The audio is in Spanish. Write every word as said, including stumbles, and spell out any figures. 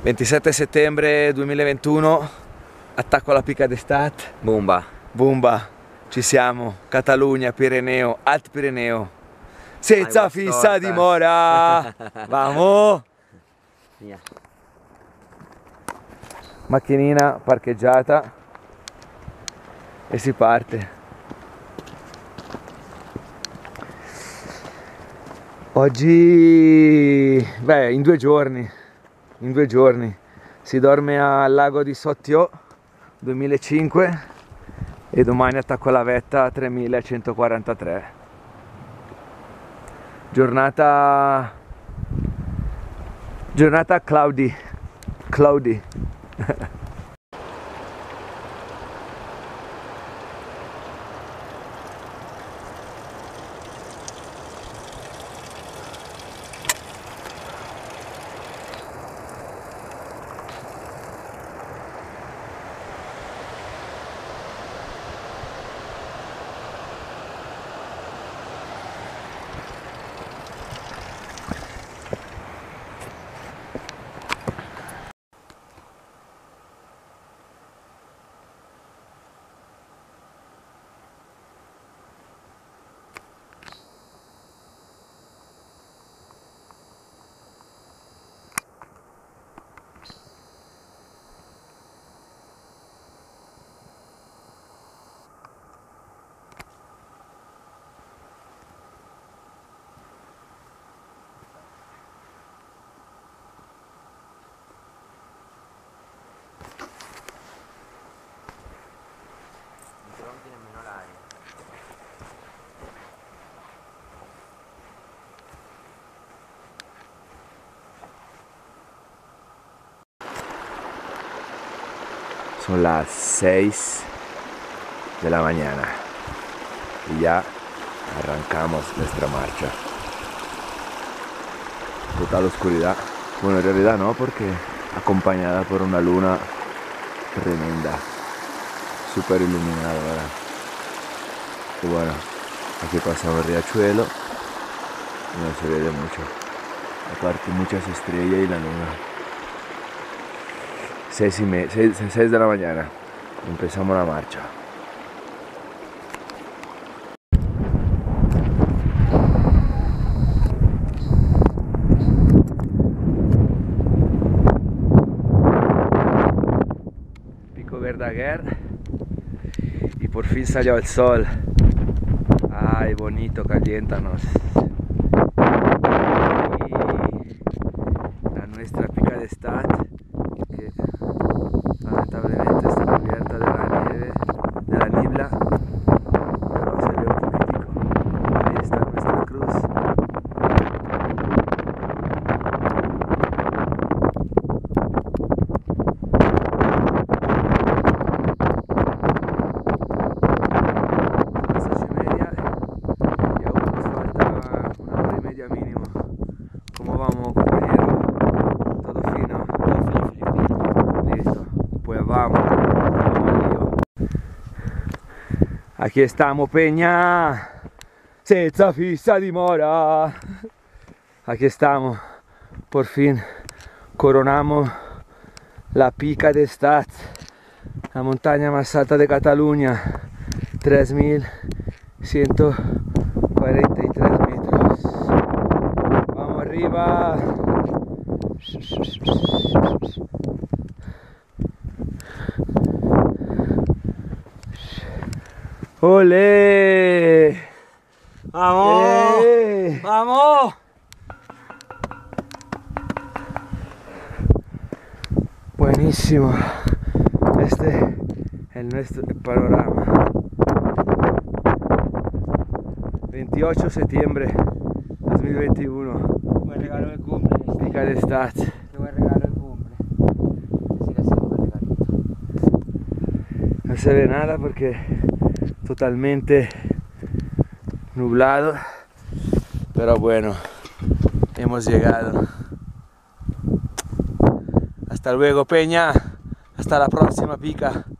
ventisette settembre duemilaventuno, attacco alla Pica d'Estat. Bomba. Bomba, ci siamo, Catalogna, Pireneo, Alt Pireneo. Senza fissa dimora! Vamos! Via. Macchinina parcheggiata e si parte. Oggi, beh, in due giorni, in due giorni si dorme al lago di Sottio duemilacinque e domani attacco la vetta tremilacentoquarantatré. Giornata, giornata cloudy, cloudy. Son las seis de la mañana y ya arrancamos nuestra marcha. Total oscuridad. Bueno, en realidad no, porque acompañada por una luna tremenda, súper iluminada, ¿verdad? Y bueno, aquí pasamos el riachuelo y no se ve de mucho. Aparte muchas estrellas y la luna. seis y media, seis de la mañana, empezamos la marcha. Pico Verdaguer y por fin salió el sol. Ay, bonito, caliéntanos. Y la nuestra Pica d'Estat, que lamentablemente está cubierta de la nieve, de la niebla, pero se ve un poquitico. Ahí está nuestra cruz. Las ocho y media y aún nos falta una hora y media mínimo. ¿Cómo vamos, compañero? ¿Todo fino? Listo, pues vamos, vamos al lío. Aquí estamos, Peña, senza fissa dimora. Aquí estamos, por fin coronamos la Pica d'Estat, la montaña más alta de Cataluña, tres mil ciento cuarenta y tres metros. Vamos arriba. ¡Olé! ¡Vamos! ¡Eh! ¡Vamos! Buenísimo. Este es nuestro panorama. veintiocho de septiembre dos mil veintiuno. Buen regalo de cumple. Pica d'Estat. Qué buen regalo de cumple. Así le hacemos un regalito. No se ve nada porque totalmente nublado, pero bueno, hemos llegado. Hasta luego, Peña, hasta la próxima Pica.